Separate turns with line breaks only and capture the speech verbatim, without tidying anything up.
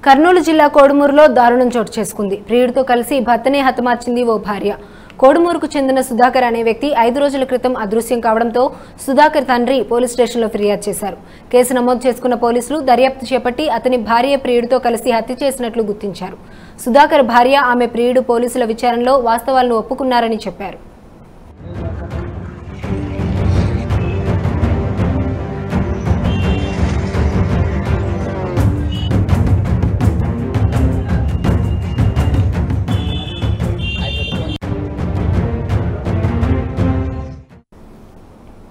కర్నూలు జిల్లా కోడుమూరులో దారుణం చోటు చేసుకుంది. ప్రియుడితో కలిసి భర్తనే హతమార్చింది ఓ భార్య. కోడుమూరుకు చెందిన సుధాకర్ అనే వ్యక్తి ఐదు రోజుల క్రితం అదృశ్యం కావడంతో సుధాకర్ తండ్రి పోలీస్ స్టేషన్లో ఫిర్యాదు చేశారు. కేసు నమోదు చేసుకున్న పోలీసులు దర్యాప్తు చేపట్టి అతని భార్య ప్రియుడితో కలిసి హత్య చేసినట్లు గుర్తించారు. సుధాకర్ భార్య ఆమె ప్రియుడు పోలీసుల విచారణలో వాస్తవాలను ఒప్పుకున్నారని చెప్పారు.